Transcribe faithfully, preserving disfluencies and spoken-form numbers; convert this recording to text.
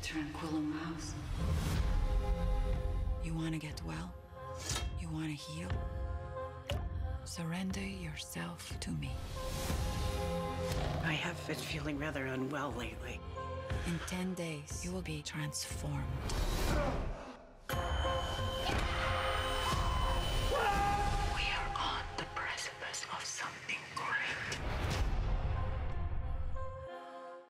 tranquilum house. You want to get well? You want to heal? Surrender yourself to me. I have been feeling rather unwell lately. In ten days, you will be transformed.